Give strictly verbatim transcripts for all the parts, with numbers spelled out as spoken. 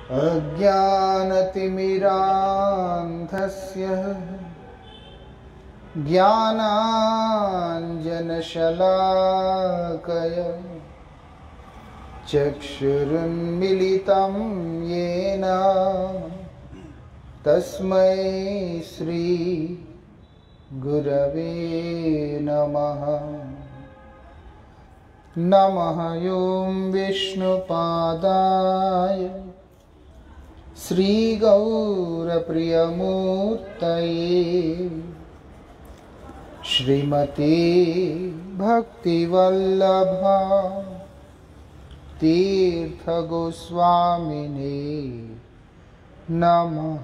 अज्ञानतिमिरान्धस्य ज्ञानाञ्जनशलाकया चक्षुरुन्मीलितं येन तस्मै श्री गुरवे नमः। नमः ॐ विष्णुपादाय श्रीगौरप्रियमूर्तये श्रीमते भक्तिवल्लभा तीर्थगोस्वामिने नमः।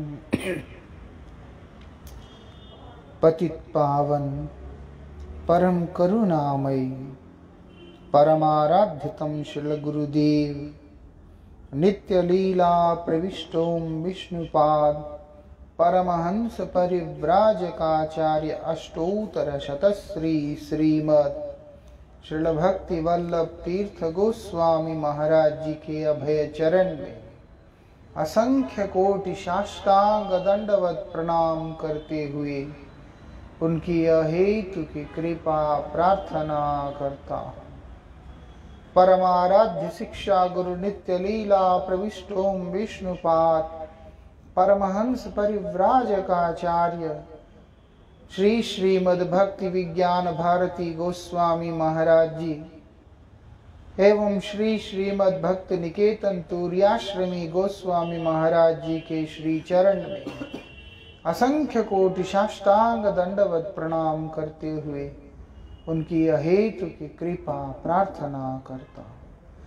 पतित पावन परम करुणामयी परमाराध्यतम श्रील गुरुदेव नित्य लीला प्रविष्टोम विष्णुपाद परमहंस परिव्राजकाचार्य अष्टोत्तर शतश्री श्रीमद श्रील भक्ति वल्लभ तीर्थ गोस्वामी महाराज जी के अभय चरण में असंख्य कोटि साष्टांग दंडवत प्रणाम करते हुए उनकी अहेतु की कृपा प्रार्थना करता हूँ। परमाराध्य शिक्षा गुरु नित्य लीला प्रविष्टोम विष्णुपाद परमहंस परिव्राजकाचार्य श्री श्रीमद् भक्ति विज्ञान भारती गोस्वामी महाराज जी एवं श्री श्रीमद् भक्ति निकेतन तुर्याश्रमी गोस्वामी महाराज जी के श्री चरण में असंख्य कोटि साष्टांग दंडवत प्रणाम करते हुए उनकी अहेतु की कृपा प्रार्थना करता हूँ।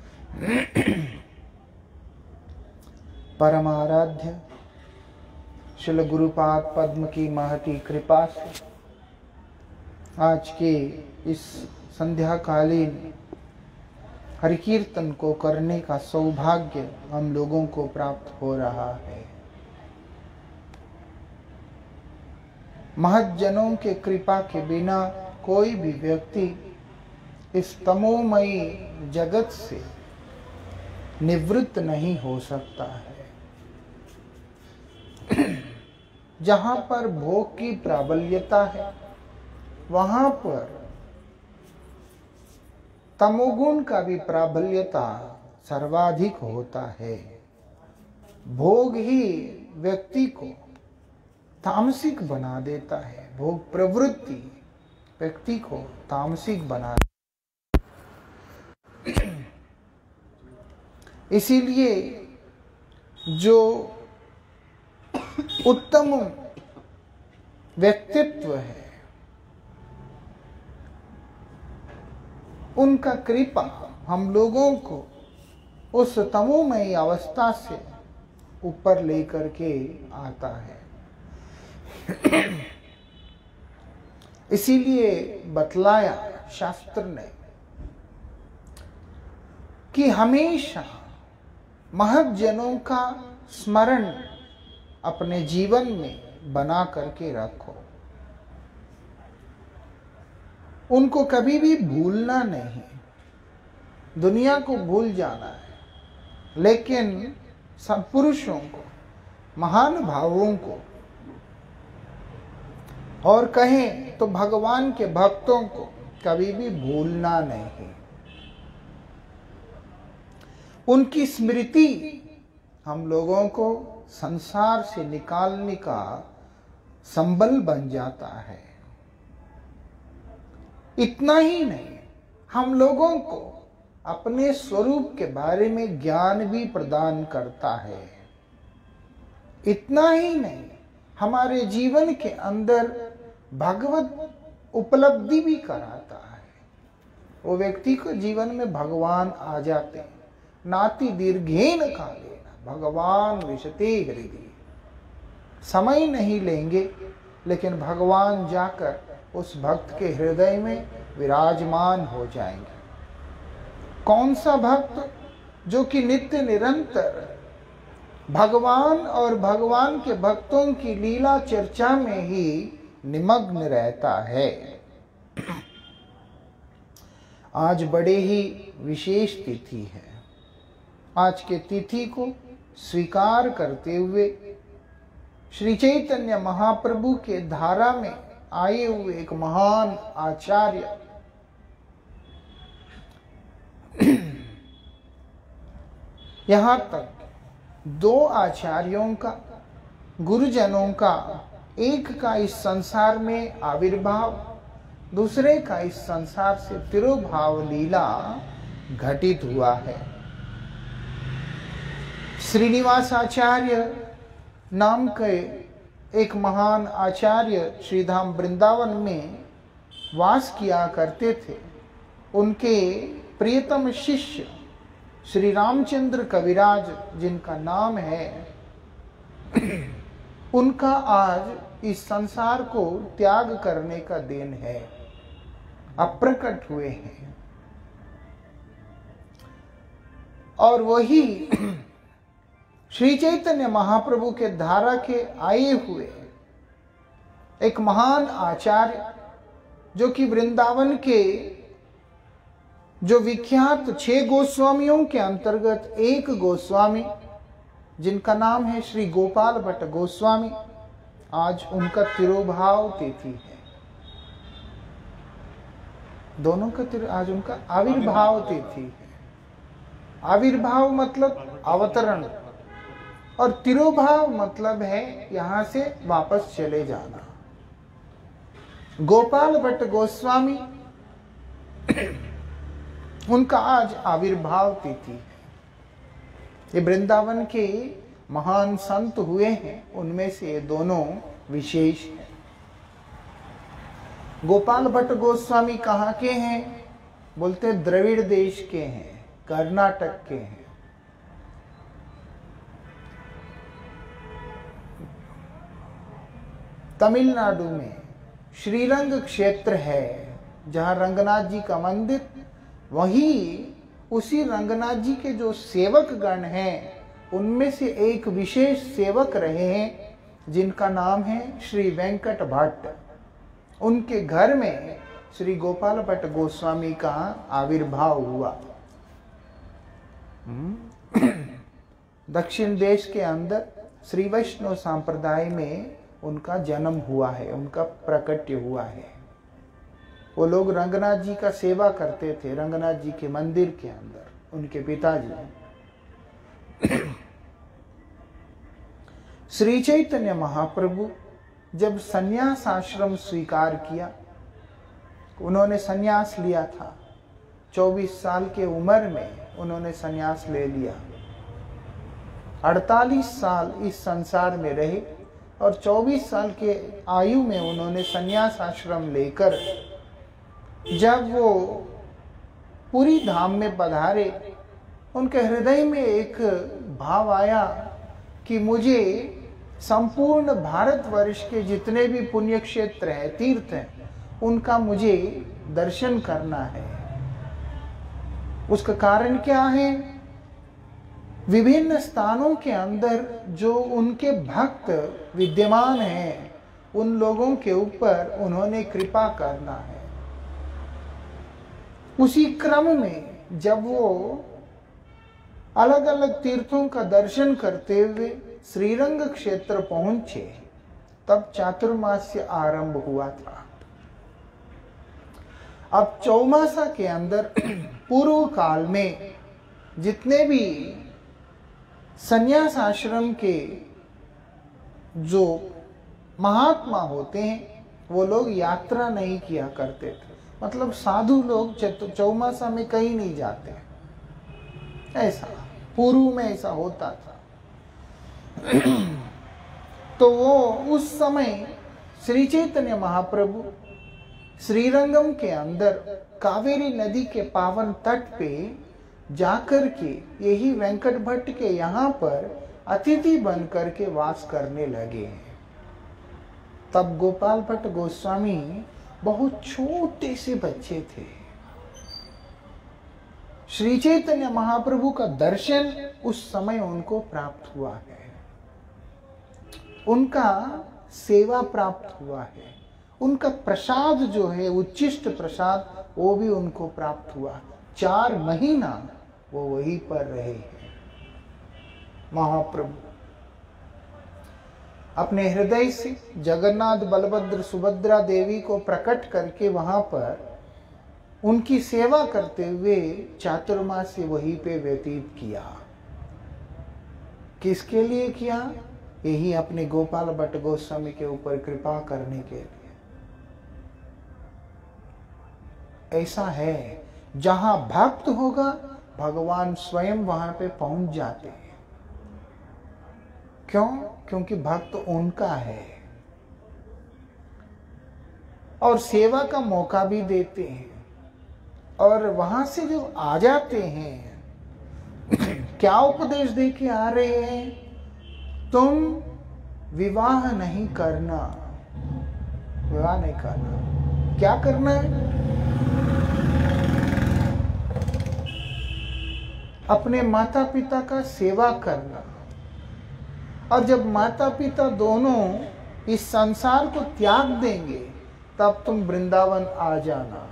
परमाराध्य श्रील गुरुपाद पद्म की महती कृपा से आज के इस संध्याकालीन हरि कीर्तन को करने का सौभाग्य हम लोगों को प्राप्त हो रहा है। महज्जनों के कृपा के बिना कोई भी व्यक्ति इस तमोमयी जगत से निवृत्त नहीं हो सकता है। जहां पर भोग की प्राबल्यता है वहां पर तमोगुण का भी प्राबल्यता सर्वाधिक होता है। भोग ही व्यक्ति को तामसिक बना देता है। भोग प्रवृत्ति व्यक्ति को तामसिक बना इसीलिए जो उत्तम व्यक्तित्व है उनका कृपा हम लोगों को उस तमोमयी अवस्था से ऊपर लेकर के आता है। इसीलिए बतलाया शास्त्र ने कि हमेशा महज्जनों का स्मरण अपने जीवन में बना करके रखो। उनको कभी भी भूलना नहीं। दुनिया को भूल जाना है, लेकिन सत्पुरुषों को, महान भावों को और कहें तो भगवान के भक्तों को कभी भी भूलना नहीं। उनकी स्मृति हम लोगों को संसार से निकालने का संबल बन जाता है। इतना ही नहीं, हम लोगों को अपने स्वरूप के बारे में ज्ञान भी प्रदान करता है। इतना ही नहीं, हमारे जीवन के अंदर भगवत उपलब्धि भी कराता है। वो व्यक्ति को जीवन में भगवान आ जाते हैं। नाति दीर्घेन कालेन भगवान विशते हृदय। समय नहीं लेंगे, लेकिन भगवान जाकर उस भक्त के हृदय में विराजमान हो जाएंगे। कौन सा भक्त जो कि नित्य निरंतर भगवान और भगवान के भक्तों की लीला चर्चा में ही निमग्न रहता है। आज बड़े ही विशेष तिथि है। आज के तिथि को स्वीकार करते हुए श्री चैतन्य महाप्रभु के धारा में आए हुए एक महान आचार्य यहाँ तक दो आचार्यों का, गुरुजनों का, एक का इस संसार में आविर्भाव, दूसरे का इस संसार से तिरोभाव लीला घटित हुआ है। श्रीनिवास आचार्य नाम के एक महान आचार्य श्रीधाम वृंदावन में वास किया करते थे। उनके प्रियतम शिष्य श्री रामचंद्र कविराज, जिनका नाम है, उनका आज इस संसार को त्याग करने का दिन है, अप्रकट हुए हैं। और वही श्री चैतन्य महाप्रभु के धारा के आए हुए एक महान आचार्य, जो कि वृंदावन के जो विख्यात छह गोस्वामियों के अंतर्गत एक गोस्वामी, जिनका नाम है श्री गोपाल भट्ट गोस्वामी, आज उनका तिरोभाव तिथि है। दोनों का तिर आज उनका आविर्भाव तिथि है। आविर्भाव मतलब अवतरण, और तिरोभाव मतलब है यहां से वापस चले जाना। गोपाल भट्ट गोस्वामी उनका आज आविर्भाव तिथि है। ये वृंदावन के महान संत हुए हैं, उनमें से ये दोनों विशेष हैं। गोपाल भट्ट गोस्वामी कहाँ के हैं? बोलते द्रविड़ देश के हैं, कर्नाटक के हैं। तमिलनाडु में श्रीरंग क्षेत्र है, जहां रंगनाथ जी का मंदिर, वही उसी रंगनाथ जी के जो सेवक गण हैं, उनमें से एक विशेष सेवक रहे हैं, जिनका नाम है श्री वेंकट भट्ट। उनके घर में श्री गोपाल भट्ट गोस्वामी का आविर्भाव हुआ। दक्षिण देश के अंदर श्री वैष्णव संप्रदाय में उनका जन्म हुआ है, उनका प्रकट्य हुआ है। वो लोग रंगनाथ जी का सेवा करते थे, रंगनाथ जी के मंदिर के अंदर, उनके पिताजी। श्री चैतन्य महाप्रभु जब सन्यास आश्रम स्वीकार किया, उन्होंने सन्यास लिया था। चौबीस साल के उम्र में उन्होंने सन्यास ले लिया। अड़तालीस साल इस संसार में रहे और चौबीस साल के आयु में उन्होंने सन्यास आश्रम लेकर जब वो पूरी धाम में पधारे, उनके हृदय में एक भाव आया कि मुझे संपूर्ण भारतवर्ष के जितने भी पुण्य क्षेत्र हैं, तीर्थ हैं, उनका मुझे दर्शन करना है। उसका कारण क्या है? विभिन्न स्थानों के अंदर जो उनके भक्त विद्यमान हैं, उन लोगों के ऊपर उन्होंने कृपा करना है। उसी क्रम में जब वो अलग अलग तीर्थों का दर्शन करते हुए श्रीरंग क्षेत्र पहुंचे, तब चातुर्मास्य आरंभ हुआ था। अब चौमासा के अंदर पूर्व काल में जितने भी संन्यास आश्रम के जो महात्मा होते हैं, वो लोग यात्रा नहीं किया करते थे। मतलब साधु लोग चौमासा में कहीं नहीं जाते, ऐसा पूर्व में ऐसा होता था। तो वो उस समय श्री चैतन्य महाप्रभु श्रीरंगम के अंदर कावेरी नदी के पावन तट पे जाकर के यही वेंकट भट्ट के यहाँ पर अतिथि बन करके वास करने लगे हैं। तब गोपाल भट्ट गोस्वामी बहुत छोटे से बच्चे थे। श्री चैतन्य महाप्रभु का दर्शन उस समय उनको प्राप्त हुआ है, उनका सेवा प्राप्त हुआ है, उनका प्रसाद जो है उच्चिष्ट प्रसाद, वो भी उनको प्राप्त हुआ। चार महीना वो वहीं पर रहे हैं। महाप्रभु अपने हृदय से जगन्नाथ, बलभद्र, सुभद्रा देवी को प्रकट करके वहां पर उनकी सेवा करते हुए चातुर्मास से वहीं पे व्यतीत किया। किसके लिए किया? यही अपने गोपाल भट्ट गोस्वामी के ऊपर कृपा करने के लिए। ऐसा है, जहां भक्त होगा भगवान स्वयं वहां पे पहुंच जाते हैं। क्यों? क्योंकि भक्त उनका है और सेवा का मौका भी देते हैं। और वहां से जो आ जाते हैं, क्या उपदेश दे के आ रहे हैं? तुम विवाह नहीं करना, विवाह नहीं करना। क्या करना है? अपने माता पिता का सेवा करना। और जब माता पिता दोनों इस संसार को त्याग देंगे तब तुम वृंदावन आ जाना।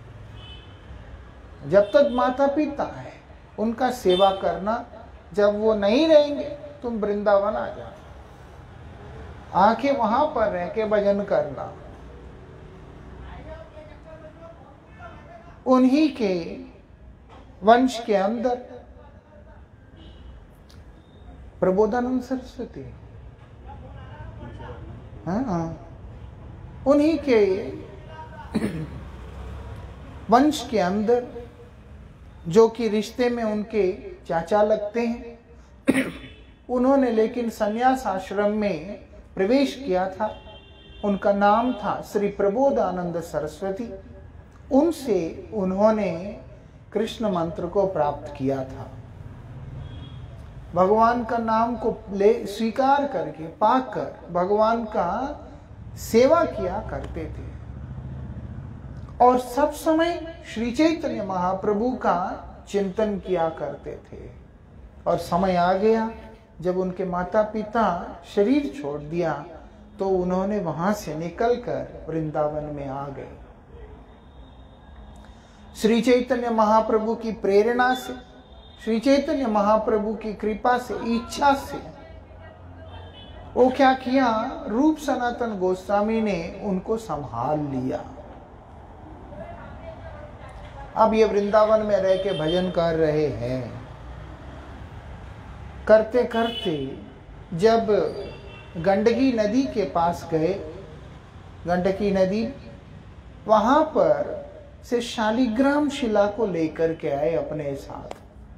जब तक माता पिता है उनका सेवा करना, जब वो नहीं रहेंगे तुम वृंदावन आ जाना, आके वहां पर रह के भजन करना। उन्हीं के वंश के अंदर प्रबोधानंद सरस्वती, हाँ, उन्हीं के वंश के अंदर, जो कि रिश्ते में उनके चाचा लगते हैं, उन्होंने लेकिन संन्यास आश्रम में प्रवेश किया था। उनका नाम था श्री प्रबोधानंद सरस्वती। उनसे उन्होंने कृष्ण मंत्र को प्राप्त किया था। भगवान का नाम को ले स्वीकार करके पाकर भगवान का सेवा किया करते थे और सब समय श्री चैतन्य महाप्रभु का चिंतन किया करते थे। और समय आ गया जब उनके माता पिता शरीर छोड़ दिया तो उन्होंने वहां से निकलकर वृंदावन में आ गए। श्री चैतन्य महाप्रभु की प्रेरणा से, श्री चैतन्य महाप्रभु की कृपा से, इच्छा से वो क्या किया, रूप सनातन गोस्वामी ने उनको संभाल लिया। अब ये वृंदावन में रह के भजन कर रहे हैं। करते करते जब गंडकी नदी के पास गए, गंडकी नदी, वहां पर से शालिग्राम शिला को लेकर के आए अपने साथ।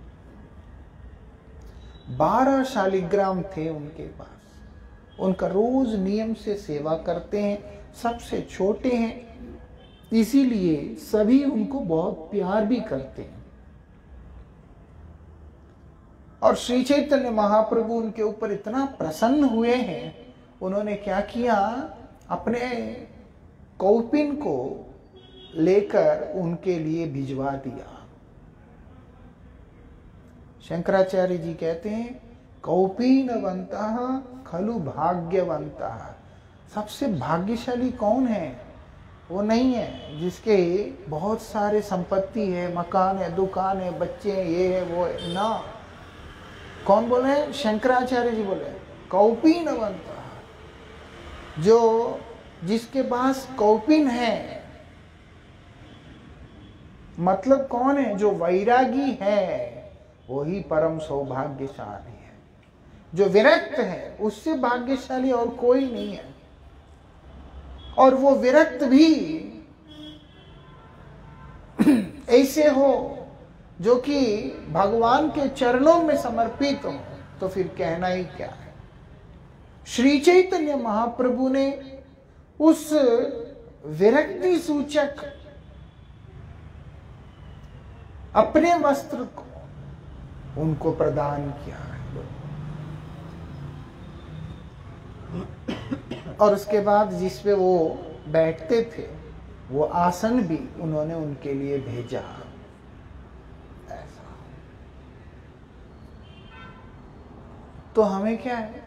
बारह शालिग्राम थे उनके पास। उनका रोज नियम से सेवा करते हैं। सबसे छोटे हैं, इसीलिए सभी उनको बहुत प्यार भी करते हैं। और श्री चैतन्य महाप्रभु उनके ऊपर इतना प्रसन्न हुए हैं, उन्होंने क्या किया, अपने कौपिन को लेकर उनके लिए भिजवा दिया। शंकराचार्य जी कहते हैं, कौपीनवंतः खलु भाग्यवंतः। सबसे भाग्यशाली कौन है? वो नहीं है जिसके बहुत सारे संपत्ति है, मकान है, दुकान है, बच्चे हैं, ये है वो है ना। कौन बोले? शंकराचार्य जी बोले कौपीनवंतः, जो जिसके पास कौपिन है, मतलब कौन है? जो वैरागी है वही परम सौभाग्यशाली है। जो विरक्त है उससे भाग्यशाली और कोई नहीं है। और वो विरक्त भी ऐसे हो जो कि भगवान के चरणों में समर्पित हो, तो फिर कहना ही क्या है। श्री चैतन्य महाप्रभु ने उस विरक्ति सूचक अपने वस्त्र को उनको प्रदान किया है। और उसके बाद जिस पे वो बैठते थे वो आसन भी उन्होंने उनके लिए भेजा। ऐसा तो हमें क्या है,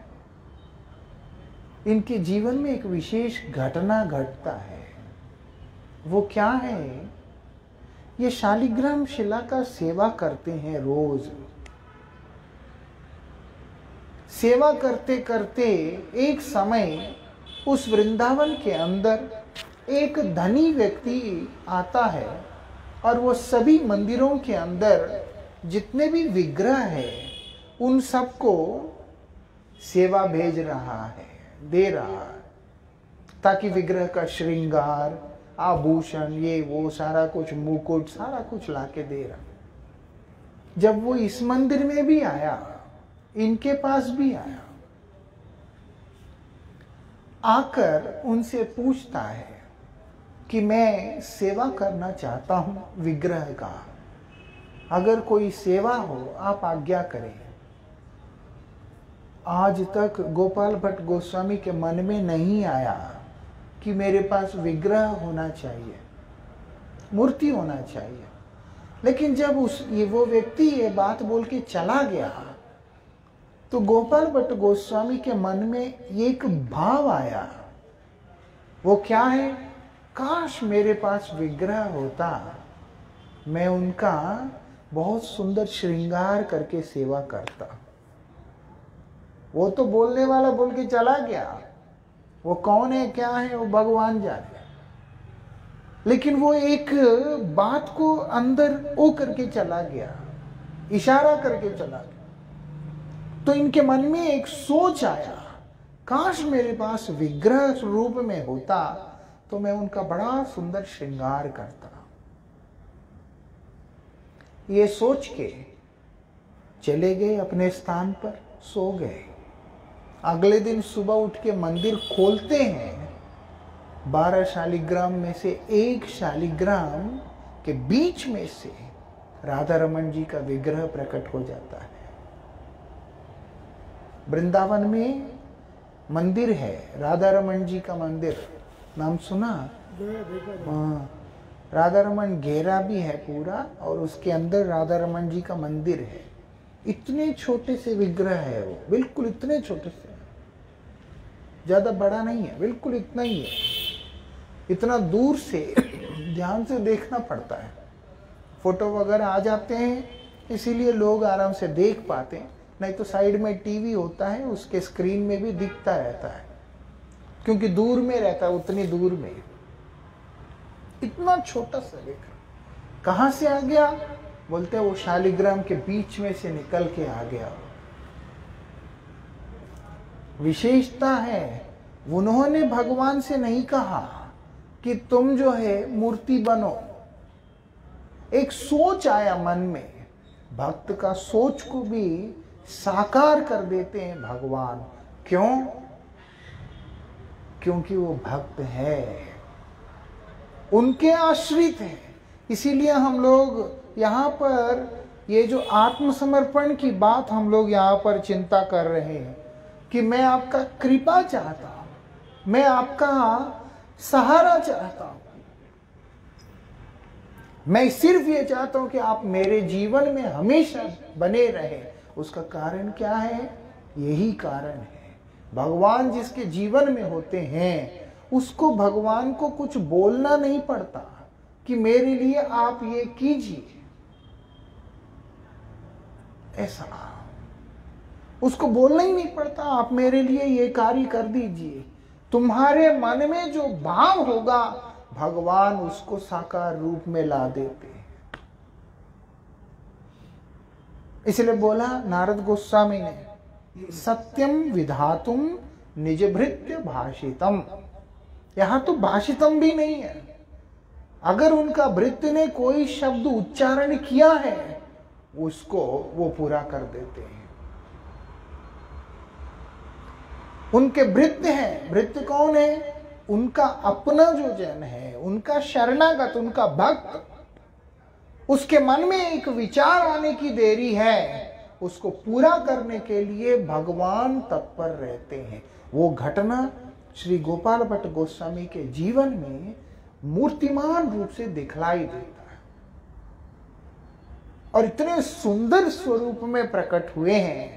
इनके जीवन में एक विशेष घटना घटता है। वो क्या है, ये शालिग्राम शिला का सेवा करते हैं रोज। सेवा करते करते एक समय उस वृंदावन के अंदर एक धनी व्यक्ति आता है और वो सभी मंदिरों के अंदर जितने भी विग्रह है उन सबको सेवा भेज रहा है, दे रहा है, ताकि विग्रह का श्रृंगार, आभूषण, ये वो सारा कुछ, मुकुट सारा कुछ लाके दे रहा। जब वो इस मंदिर में भी आया, इनके पास भी आया, आकर उनसे पूछता है कि मैं सेवा करना चाहता हूं विग्रह का, अगर कोई सेवा हो आप आज्ञा करें। आज तक गोपाल भट्ट गोस्वामी के मन में नहीं आया कि मेरे पास विग्रह होना चाहिए, मूर्ति होना चाहिए। लेकिन जब उस ये वो व्यक्ति ये बात बोल के चला गया तो गोपाल भट्ट गोस्वामी के मन में ये एक भाव आया। वो क्या है? काश मेरे पास विग्रह होता, मैं उनका बहुत सुंदर श्रृंगार करके सेवा करता। वो तो बोलने वाला बोल के चला गया, वो कौन है क्या है वो भगवान जाने, लेकिन वो एक बात को अंदर ओ करके चला गया, इशारा करके चला गया। तो इनके मन में एक सोच आया, काश मेरे पास विग्रह रूप में होता तो मैं उनका बड़ा सुंदर श्रृंगार करता। ये सोच के चले गए अपने स्थान पर, सो गए। अगले दिन सुबह उठ के मंदिर खोलते हैं, बारह शालिग्राम में से एक शालिग्राम के बीच में से राधा रमन जी का विग्रह प्रकट हो जाता है। वृंदावन में मंदिर है, राधा रमन जी का मंदिर, नाम सुना? हाँ, राधा रमन घेरा भी है पूरा और उसके अंदर राधा रमन जी का मंदिर है। इतने छोटे से विग्रह है वो, बिल्कुल इतने छोटे से, ज्यादा बड़ा नहीं है, बिल्कुल इतना ही है। इतना दूर से ध्यान से देखना पड़ता है, फोटो वगैरह आ जाते हैं इसीलिए लोग आराम से देख पाते हैं, नहीं तो साइड में टीवी होता है उसके स्क्रीन में भी दिखता रहता है, क्योंकि दूर में रहता है, उतनी दूर में। इतना छोटा सा विग्रह कहां से आ गया? बोलते हैं वो शालिग्राम के बीच में से निकल के आ गया। विशेषता है, उन्होंने भगवान से नहीं कहा कि तुम जो है मूर्ति बनो। एक सोच आया मन में, भक्त का सोच को भी साकार कर देते हैं भगवान। क्यों? क्योंकि वो भक्त है, उनके आश्रित है। इसीलिए हम लोग यहाँ पर ये जो आत्मसमर्पण की बात हम लोग यहाँ पर चिंता कर रहे हैं कि मैं आपका कृपा चाहता हूँ, मैं आपका सहारा चाहता हूँ, मैं सिर्फ ये चाहता हूँ कि आप मेरे जीवन में हमेशा बने रहे। उसका कारण क्या है? यही कारण है, भगवान जिसके जीवन में होते हैं उसको भगवान को कुछ बोलना नहीं पड़ता कि मेरे लिए आप ये कीजिए, ऐसा उसको बोलना ही नहीं पड़ता, आप मेरे लिए ये कार्य कर दीजिए। तुम्हारे मन में जो भाव होगा भगवान उसको साकार रूप में ला देते हैं। इसलिए बोला नारद गोस्वामी ने, सत्यम विधातुम निज भृत्य भाषितम। यहां तो भाषितम भी नहीं है, अगर उनका भृत्य ने कोई शब्द उच्चारण किया है उसको वो पूरा कर देते हैं। उनके भृत्य हैं। भृत्य कौन है? उनका अपना जो जन है, उनका शरणागत, उनका भक्त, उसके मन में एक विचार आने की देरी है, उसको पूरा करने के लिए भगवान तत्पर रहते हैं। वो घटना श्री गोपाल भट्ट गोस्वामी के जीवन में मूर्तिमान रूप से दिखलाई देता है और इतने सुंदर स्वरूप में प्रकट हुए हैं।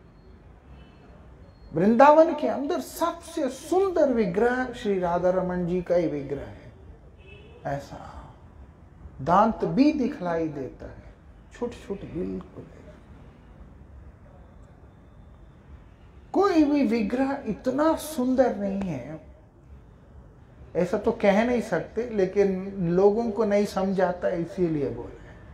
वृंदावन के अंदर सबसे सुंदर विग्रह श्री राधा रमन जी का ही विग्रह है। ऐसा दांत भी दिखलाई देता है, छोटे छोटे बिल्कुल। कोई भी विग्रह इतना सुंदर नहीं है, ऐसा तो कह नहीं सकते, लेकिन लोगों को नहीं समझाता इसीलिए बोले।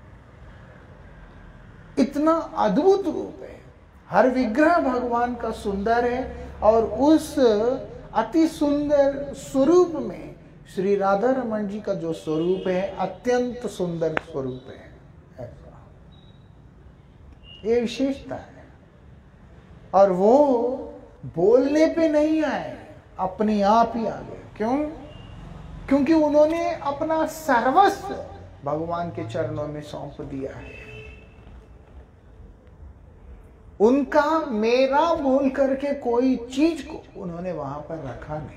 इतना अद्भुत रूप है, हर विग्रह भगवान का सुंदर है, और उस अति सुंदर स्वरूप में श्री राधा रमन जी का जो स्वरूप है अत्यंत सुंदर स्वरूप है। ऐसा ये विशेषता है, और वो बोलने पे नहीं आए, अपने आप ही आ गए। क्यों? क्योंकि उन्होंने अपना सर्वस्व भगवान के चरणों में सौंप दिया है। उनका मेरा बोल करके कोई चीज को उन्होंने वहां पर रखा नहीं।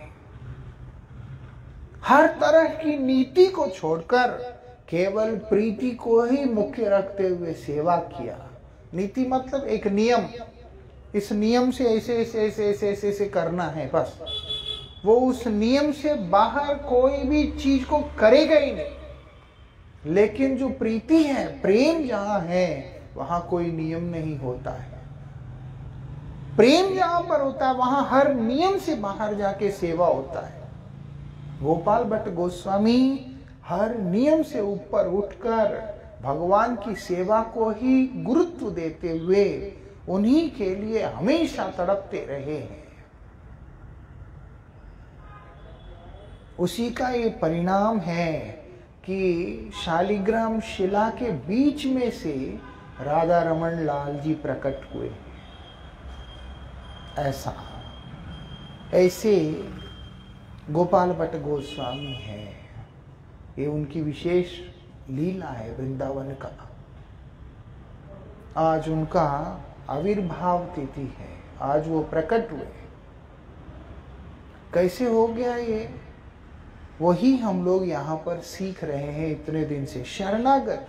हर तरह की नीति को छोड़कर केवल प्रीति को ही मुख्य रखते हुए सेवा किया। नीति मतलब एक नियम, इस नियम से ऐसे ऐसे ऐसे ऐसे ऐसे, ऐसे करना है, बस। वो उस नियम से बाहर कोई भी चीज को करेगा ही नहीं। लेकिन जो प्रीति है, प्रेम जहां है, वहां कोई नियम नहीं होता है। प्रेम जहां पर होता है वहां हर नियम से बाहर जाके सेवा होता है। गोपाल भट्ट गोस्वामी हर नियम से ऊपर उठकर भगवान की सेवा को ही गुरुत्व देते हुए उन्हीं के लिए हमेशा तड़पते रहे हैं। उसी का ये परिणाम है कि शालिग्राम शिला के बीच में से राधा रमन लाल जी प्रकट हुए। ऐसा ऐसे गोपाल भट्ट गोस्वामी है, ये उनकी विशेष लीला है वृंदावन का। आज उनका आविर्भाव तिथि है, आज वो प्रकट हुए। कैसे हो गया ये, वही हम लोग यहाँ पर सीख रहे हैं इतने दिन से। शरणागत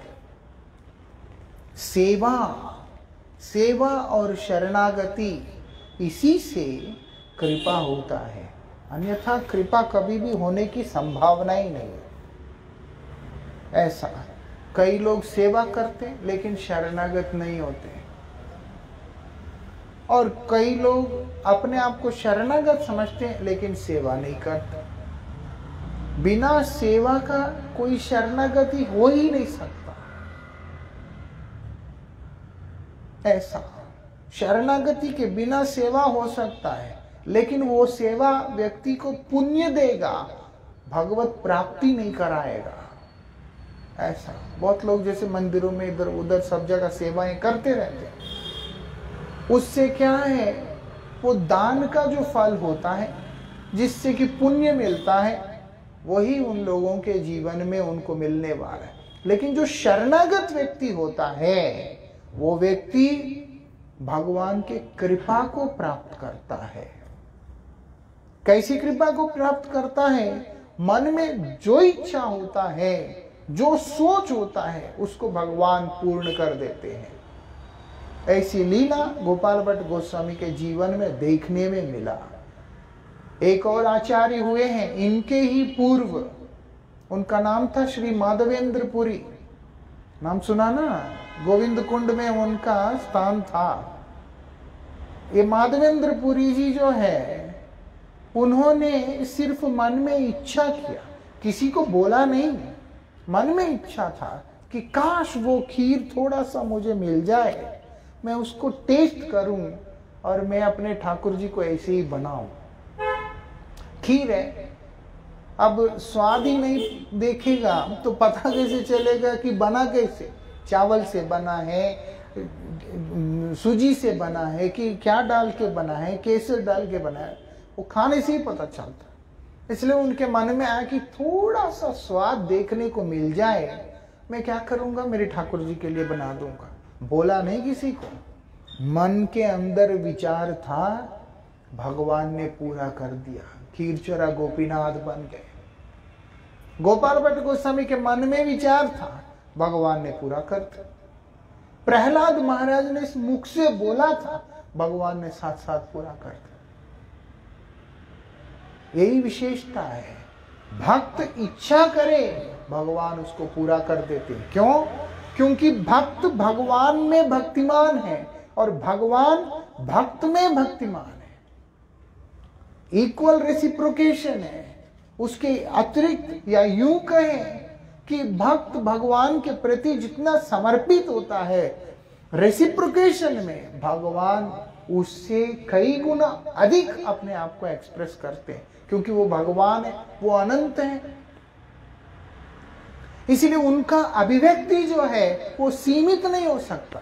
सेवा, सेवा और शरणागति, इसी से कृपा होता है, अन्यथा कृपा कभी भी होने की संभावना ही नहीं है। ऐसा कई लोग सेवा करते लेकिन शरणागत नहीं होते, और कई लोग अपने आप को शरणागत समझते हैं लेकिन सेवा नहीं करते। बिना सेवा का कोई शरणागति हो ही नहीं सकता। ऐसा शरणागति के बिना सेवा हो सकता है, लेकिन वो सेवा व्यक्ति को पुण्य देगा, भगवत प्राप्ति नहीं कराएगा। ऐसा बहुत लोग जैसे मंदिरों में इधर उधर सब जगह सेवाएं करते रहते हैं, उससे क्या है, वो दान का जो फल होता है जिससे कि पुण्य मिलता है, वही उन लोगों के जीवन में उनको मिलने वाला है। लेकिन जो शरणागत व्यक्ति होता है, वो व्यक्ति भगवान के कृपा को प्राप्त करता है। कैसी कृपा को प्राप्त करता है? मन में जो इच्छा होता है, जो सोच होता है, उसको भगवान पूर्ण कर देते हैं। ऐसी लीला गोपाल भट्ट गोस्वामी के जीवन में देखने में मिला। एक और आचार्य हुए हैं इनके ही पूर्व, उनका नाम था श्री माधवेंद्र पुरी। नाम सुना ना, गोविंद कुंड में उनका स्थान था। ये माधवेंद्र पुरी जी जो है, उन्होंने सिर्फ मन में इच्छा किया, किसी को बोला नहीं, मन में इच्छा था कि काश वो खीर थोड़ा सा मुझे मिल जाए, मैं उसको टेस्ट करूं और मैं अपने ठाकुर जी को ऐसे ही बनाऊं। खीर है, अब स्वाद ही नहीं देखेगा तो पता कैसे चलेगा कि बना कैसे, चावल से बना है, सूजी से बना है, कि क्या डाल के बना है, केसर डाल के बना है, वो खाने से ही पता चलता। इसलिए उनके मन में आया कि थोड़ा सा स्वाद देखने को मिल जाए, मैं क्या करूंगा, मेरे ठाकुर जी के लिए बना दूंगा। बोला नहीं किसी को, मन के अंदर विचार था, भगवान ने पूरा कर दिया। खीरचोरा गोपीनाथ बन गए। गोपाल भट्ट गोस्वामी के मन में विचार था, भगवान ने पूरा कर दिया। प्रहलाद महाराज ने इस मुख से बोला था, भगवान ने साथ साथ पूरा कर दिया। यही विशेषता है, भक्त इच्छा करे भगवान उसको पूरा कर देते हैं। क्यों? क्योंकि भक्त भगवान में भक्तिमान है और भगवान भक्त में भक्तिमान है। इक्वल रेसिप्रोकेशन है। उसके अतिरिक्त या यूं कहें कि भक्त भगवान के प्रति जितना समर्पित होता है, रेसिप्रोकेशन में भगवान उससे कई गुना अधिक अपने आप को एक्सप्रेस करते हैं, क्योंकि वो भगवान है, वो अनंत है। इसीलिए उनका अभिव्यक्ति जो है वो सीमित नहीं हो सकता।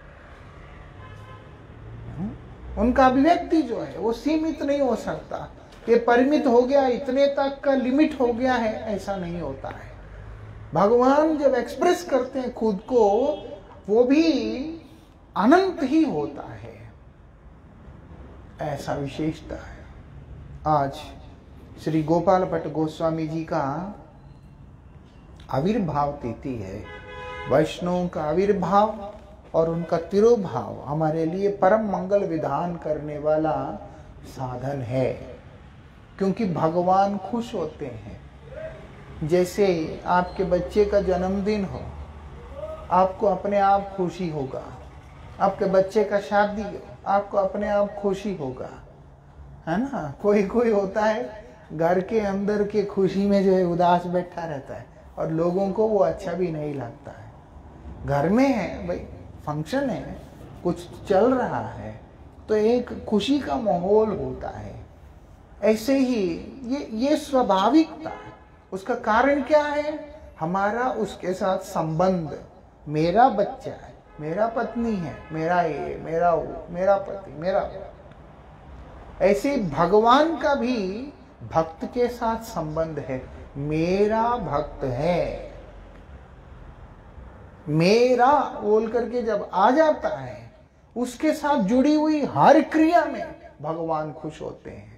उनका अभिव्यक्ति जो है वो सीमित नहीं हो सकता। ये परिमित हो गया, इतने तक का लिमिट हो गया है, ऐसा नहीं होता है। भगवान जब एक्सप्रेस करते हैं खुद को, वो भी अनंत ही होता है, ऐसा विशेषता है। आज श्री गोपाल भट्ट गोस्वामी जी का आविर्भाव तिथि है। वैष्णव का आविर्भाव और उनका तिरोभाव हमारे लिए परम मंगल विधान करने वाला साधन है, क्योंकि भगवान खुश होते हैं। जैसे आपके बच्चे का जन्मदिन हो, आपको अपने आप खुशी होगा। आपके बच्चे का शादी हो, आपको अपने आप खुशी होगा, है ना। कोई कोई होता है घर के अंदर के खुशी में जो है उदास बैठा रहता है, और लोगों को वो अच्छा भी नहीं लगता है। घर में है भाई, फंक्शन है, कुछ चल रहा है, तो एक खुशी का माहौल होता है। ऐसे ही ये ये स्वाभाविकता है। उसका कारण क्या है? हमारा उसके साथ संबंध। मेरा बच्चा है, मेरा पत्नी है, मेरा ये, मेरा वो, मेरा पति, मेरा वो। ऐसे भगवान का भी भक्त के साथ संबंध है। मेरा भक्त है, मेरा बोल करके जब आ जाता है, उसके साथ जुड़ी हुई हर क्रिया में भगवान खुश होते हैं।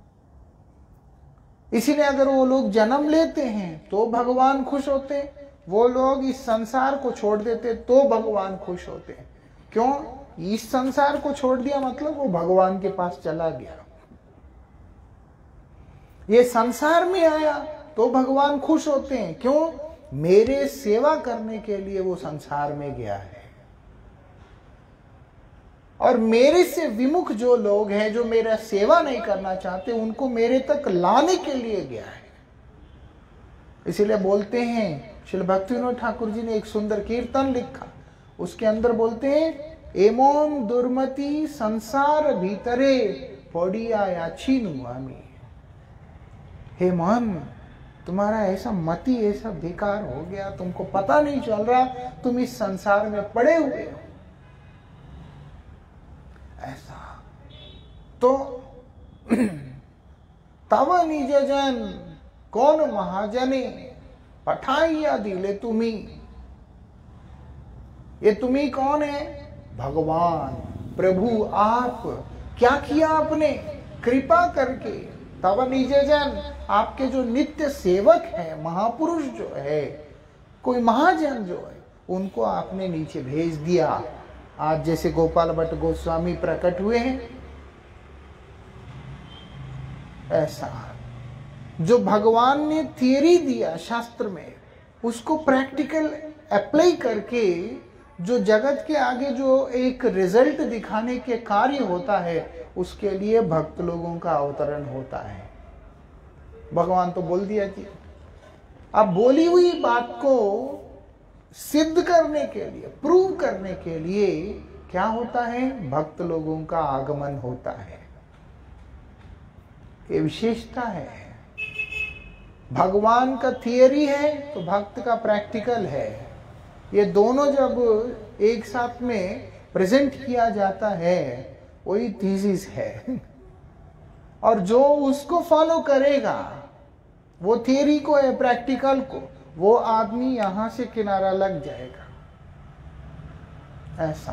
इसीलिए अगर वो लोग जन्म लेते हैं तो भगवान खुश होते हैं, वो लोग इस संसार को छोड़ देते तो भगवान खुश होते हैं। क्यों? इस संसार को छोड़ दिया मतलब वो भगवान के पास चला गया। ये संसार में आया तो भगवान खुश होते हैं। क्यों? मेरे सेवा करने के लिए वो संसार में गया है। और मेरे से विमुख जो लोग हैं, जो मेरा सेवा नहीं करना चाहते, उनको मेरे तक लाने के लिए गया है। इसीलिए बोलते हैं, श्रील भक्तिविनोद ठाकुर जी ने एक सुंदर कीर्तन लिखा, उसके अंदर बोलते हैं, एमोम दुर्मति संसार भीतरे पड़िया याची नुआमी। हे मन, तुम्हारा ऐसा मति ऐसा बेकार हो गया, तुमको पता नहीं चल रहा, तुम इस संसार में पड़े हुए हो। ऐसा तो तव निज जन कौन महाजने पठाइया दिले तुम्ही। ये तुम्ही कौन है? भगवान प्रभु। आप क्या किया आपने? कृपा करके तव निज जन, आपके जो नित्य सेवक है, महापुरुष जो है, कोई महाजन जो है, उनको आपने नीचे भेज दिया। आज जैसे गोपाल भट्ट गोस्वामी प्रकट हुए हैं, ऐसा जो भगवान ने थियरी दिया शास्त्र में, उसको प्रैक्टिकल अप्लाई करके जो जगत के आगे जो एक रिजल्ट दिखाने के कार्य होता है, उसके लिए भक्त लोगों का अवतरण होता है। भगवान तो बोल दिया कि अब बोली हुई बात को सिद्ध करने के लिए, प्रूव करने के लिए क्या होता है? भक्त लोगों का आगमन होता है। ये विशेषता है। भगवान का थियरी है तो भक्त का प्रैक्टिकल है। ये दोनों जब एक साथ में प्रेजेंट किया जाता है, वही थीसिस है। और जो उसको फॉलो करेगा, वो थियरी को या प्रैक्टिकल को, वो आदमी यहां से किनारा लग जाएगा। ऐसा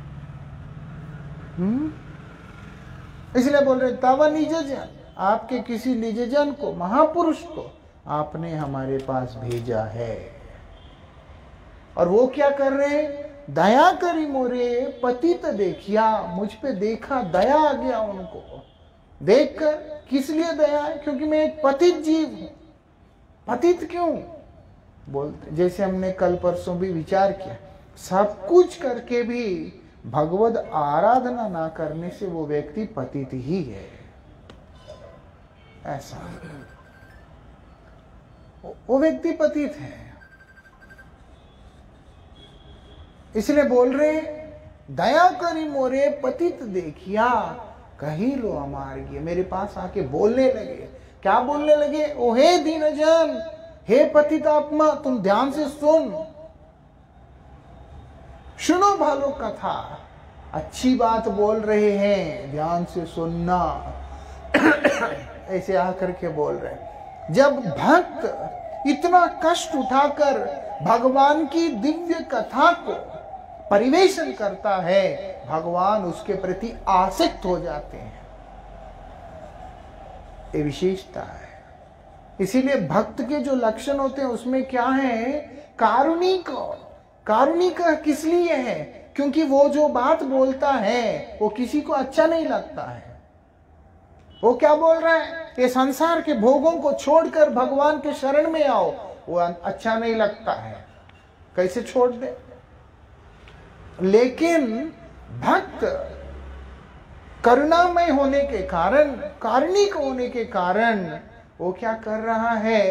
हम्म इसलिए बोल रहे तव निज जन, आपके किसी निज जन को, महापुरुष को आपने हमारे पास भेजा है। और वो क्या कर रहे हैं? दया करी मोरे पतित देखिया, मुझ पे देखा, दया आ गया उनको देखकर। किस लिए दया है? क्योंकि मैं एक पतित जीव हूं। पतित क्यों बोलते? जैसे हमने कल परसों भी विचार किया, सब कुछ करके भी भगवद आराधना ना करने से वो व्यक्ति पतित ही है। ऐसा वो व्यक्ति पतित है, इसलिए बोल रहे दया करी मोरे पतित देखिया कही लो अमार्गी। मेरे पास आके बोलने लगे, क्या बोलने लगे? ओ हे दीनजन, हे पतित आत्मा, तुम ध्यान से सुन, सुनो भालो कथा, अच्छी बात बोल रहे हैं, ध्यान से सुनना। ऐसे आकर के बोल रहे। जब भक्त इतना कष्ट उठाकर भगवान की दिव्य कथा को परिवेशन करता है, भगवान उसके प्रति आसक्त हो जाते हैं। ये विशेषता है। इसीलिए भक्त के जो लक्षण होते हैं उसमें क्या है? कारुणिक। कारुणिक किस लिए है? क्योंकि वो जो बात बोलता है वो किसी को अच्छा नहीं लगता है। वो क्या बोल रहा है? ये संसार के भोगों को छोड़कर भगवान के शरण में आओ, वो अच्छा नहीं लगता है, कैसे छोड़ दे? लेकिन भक्त करुणामय होने के कारण, कारुणिक होने के कारण वो क्या कर रहा है?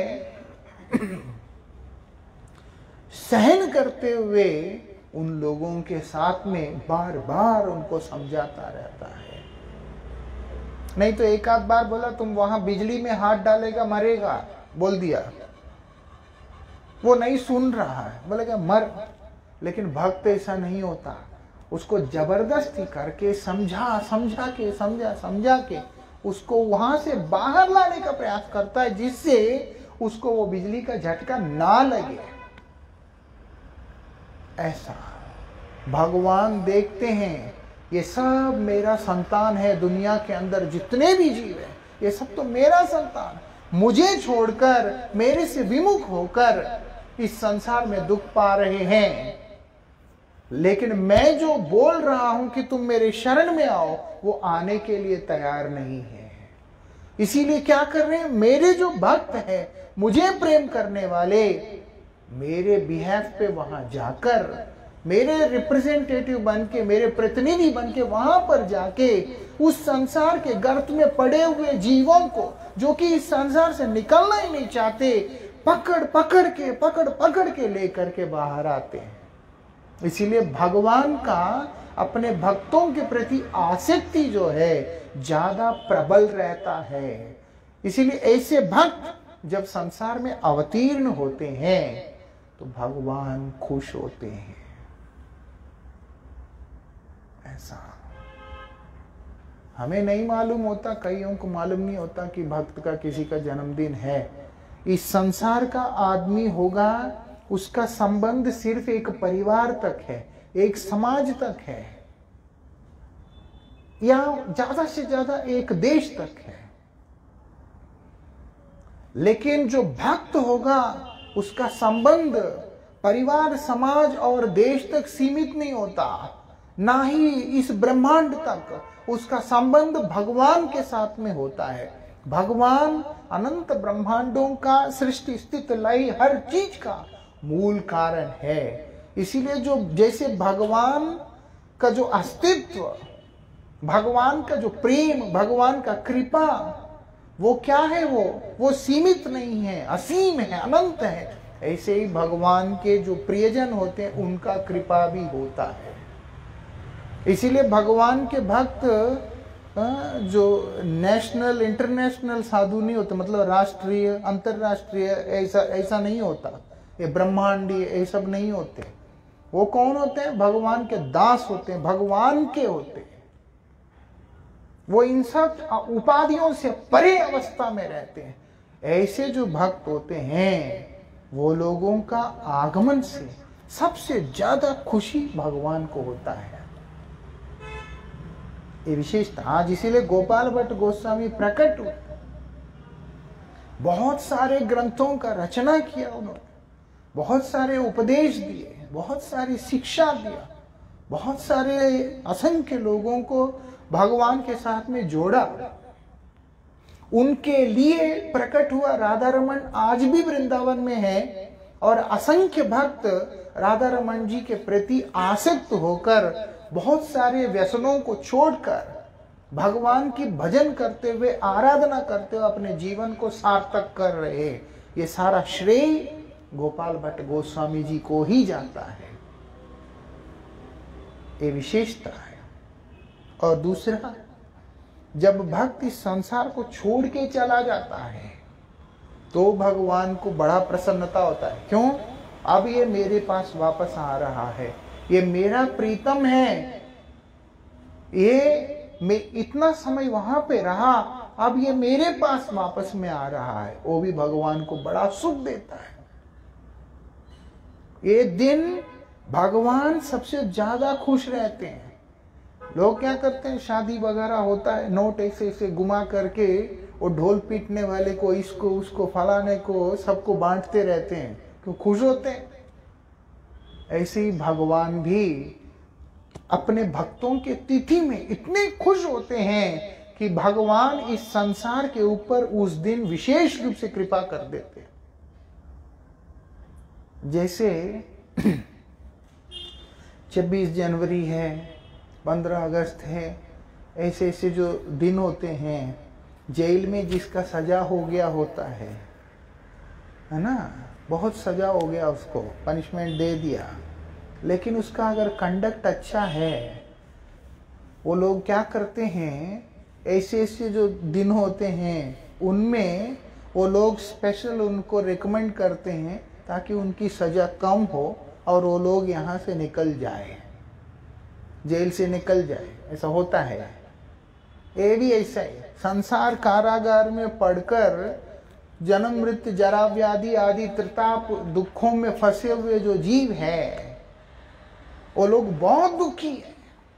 सहन करते हुए उन लोगों के साथ में बार बार उनको समझाता रहता है। नहीं तो एक आध बार बोला तुम वहां बिजली में हाथ डालेगा मरेगा, बोल दिया, वो नहीं सुन रहा है, बोलेगा मर। लेकिन भक्त ऐसा नहीं होता, उसको जबरदस्ती करके समझा समझा के समझा समझा के उसको वहां से बाहर लाने का प्रयास करता है, जिससे उसको वो बिजली का झटका ना लगे। ऐसा भगवान देखते हैं, ये सब मेरा संतान है, दुनिया के अंदर जितने भी जीव है ये सब तो मेरा संतान, मुझे छोड़कर मेरे से विमुख होकर इस संसार में दुख पा रहे हैं। लेकिन मैं जो बोल रहा हूं कि तुम मेरे शरण में आओ, वो आने के लिए तैयार नहीं है। इसीलिए क्या कर रहे हैं? मेरे जो भक्त हैं, मुझे प्रेम करने वाले, मेरे बिहाफ पे वहां जाकर, मेरे रिप्रेजेंटेटिव बन के, मेरे प्रतिनिधि बन के वहां पर जाके उस संसार के गर्त में पड़े हुए जीवों को, जो कि इस संसार से निकलना ही नहीं चाहते, पकड़ पकड़ के पकड़ पकड़ के लेकर के बाहर आते हैं। इसीलिए भगवान का अपने भक्तों के प्रति आसक्ति जो है ज्यादा प्रबल रहता है। इसीलिए ऐसे भक्त जब संसार में अवतीर्ण होते हैं तो भगवान खुश होते हैं। ऐसा हमें नहीं मालूम होता, कईयों को मालूम नहीं होता कि भक्त का किसी का जन्मदिन है। इस संसार का आदमी होगा, उसका संबंध सिर्फ एक परिवार तक है, एक समाज तक है, या ज्यादा से ज्यादा एक देश तक है। लेकिन जो भक्त होगा उसका संबंध परिवार, समाज और देश तक सीमित नहीं होता, ना ही इस ब्रह्मांड तक। उसका संबंध भगवान के साथ में होता है। भगवान अनंत ब्रह्मांडों का सृष्टि स्थिति लय हर चीज का मूल कारण है। इसीलिए जो जैसे भगवान का जो अस्तित्व, भगवान का जो प्रेम, भगवान का कृपा, वो क्या है? वो वो सीमित नहीं है, असीम है, अनंत है। ऐसे ही भगवान के जो प्रियजन होते हैं उनका कृपा भी होता है। इसीलिए भगवान के भक्त जो नेशनल इंटरनेशनल साधु नहीं होते, मतलब राष्ट्रीय अंतरराष्ट्रीय, ऐसा ऐसा नहीं होता। ये ब्रह्मांडीय ये सब नहीं होते। वो कौन होते हैं? भगवान के दास होते हैं, भगवान के होते हैं। वो इन सब उपाधियों से परे अवस्था में रहते हैं। ऐसे जो भक्त होते हैं वो लोगों का आगमन से सबसे ज्यादा खुशी भगवान को होता है। ये विशेषता आज इसीलिए गोपाल भट्ट गोस्वामी प्रकट हुए, बहुत सारे ग्रंथों का रचना किया उन्होंने, बहुत सारे उपदेश दिए, बहुत सारी शिक्षा दिया, बहुत सारे असंख्य लोगों को भगवान के साथ में जोड़ा। उनके लिए प्रकट हुआ राधा रमन आज भी वृंदावन में है, और असंख्य भक्त राधा रमन जी के प्रति आसक्त होकर बहुत सारे व्यसनों को छोड़कर भगवान की भजन करते हुए, आराधना करते हुए अपने जीवन को सार्थक कर रहे हैं। ये सारा श्रेय गोपाल भट्ट गोस्वामी जी को ही जाता है। ये विशेषता है। और दूसरा, जब भक्त इस संसार को छोड़ के चला जाता है तो भगवान को बड़ा प्रसन्नता होता है। क्यों? अब ये मेरे पास वापस आ रहा है, ये मेरा प्रीतम है, ये मैं इतना समय वहां पे रहा, अब ये मेरे पास वापस में आ रहा है। वो भी भगवान को बड़ा सुख देता है। ये दिन भगवान सबसे ज्यादा खुश रहते हैं। लोग क्या करते हैं, शादी वगैरह होता है, नोट ऐसे ऐसे घुमा करके वो ढोल पीटने वाले को, इसको उसको, फलाने को, सबको बांटते रहते हैं। क्यों? खुश होते हैं। ऐसे ही भगवान भी अपने भक्तों के तिथि में इतने खुश होते हैं कि भगवान इस संसार के ऊपर उस दिन विशेष रूप से कृपा कर देते हैं। जैसे छब्बीस जनवरी है, पंद्रह अगस्त है, ऐसे ऐसे जो दिन होते हैं, जेल में जिसका सजा हो गया होता है है ना, बहुत सजा हो गया, उसको पनिशमेंट दे दिया, लेकिन उसका अगर कंडक्ट अच्छा है, वो लोग क्या करते हैं, ऐसे ऐसे जो दिन होते हैं उनमें वो लोग स्पेशल उनको रिकमेंड करते हैं ताकि उनकी सजा कम हो और वो लोग यहाँ से निकल जाए, जेल से निकल जाए। ऐसा होता है। ये भी ऐसा ही, संसार कारागार में पढ़कर जन्म मृत्यु जरा व्याधि आदि त्रिताप दुखों में फंसे हुए जो जीव है वो लोग बहुत दुखी है।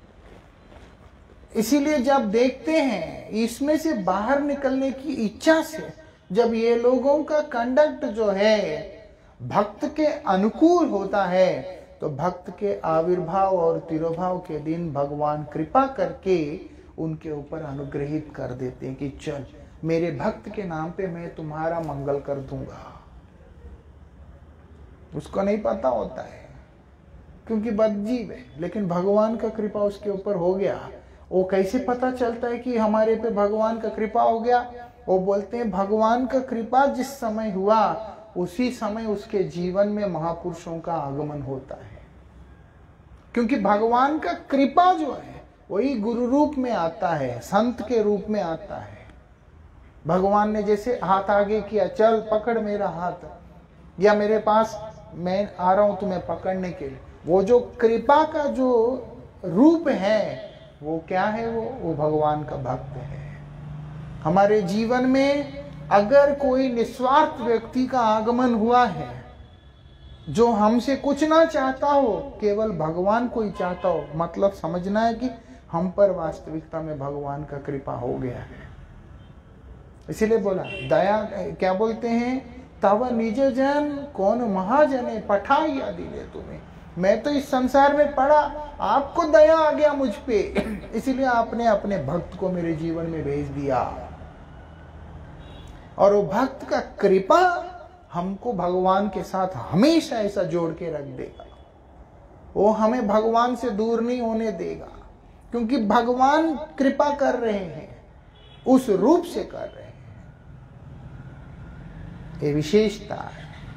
इसीलिए जब देखते हैं इसमें से बाहर निकलने की इच्छा से, जब ये लोगों का कंडक्ट जो है भक्त के अनुकूल होता है, तो भक्त के आविर्भाव और तिरोभाव के दिन भगवान कृपा करके उनके ऊपर अनुग्रहित कर देते हैं कि चल मेरे भक्त के नाम पे मैं तुम्हारा मंगल कर दूंगा। उसको नहीं पता होता है क्योंकि बदजीव है, लेकिन भगवान का कृपा उसके ऊपर हो गया। वो कैसे पता चलता है कि हमारे पे भगवान का कृपा हो गया? वो बोलते हैं भगवान का कृपा जिस समय हुआ उसी समय उसके जीवन में महापुरुषों का आगमन होता है। क्योंकि भगवान का कृपा जो है वही गुरु रूप में आता है, संत के रूप में आता है। भगवान ने जैसे हाथ आगे किया, चल पकड़ मेरा हाथ, या मेरे पास मैं आ रहा हूं तुम्हें पकड़ने के लिए, वो जो कृपा का जो रूप है वो क्या है? वो वो भगवान का भक्त है। हमारे जीवन में अगर कोई निस्वार्थ व्यक्ति का आगमन हुआ है जो हमसे कुछ ना चाहता हो, केवल भगवान को ही चाहता हो, मतलब समझना है कि हम पर वास्तविकता में भगवान का कृपा हो गया है। इसीलिए बोला दया, क्या बोलते हैं, तव निज जन कौन महाजने पठाइया दिले तुम्हें। मैं तो इस संसार में पड़ा, आपको दया आ गया मुझ पे, इसीलिए आपने अपने भक्त को मेरे जीवन में भेज दिया। और वो भक्त का कृपा हमको भगवान के साथ हमेशा ऐसा जोड़ के रख देगा। वो हमें भगवान से दूर नहीं होने देगा, क्योंकि भगवान कृपा कर रहे हैं, उस रूप से कर रहे हैं। ये विशेषता है।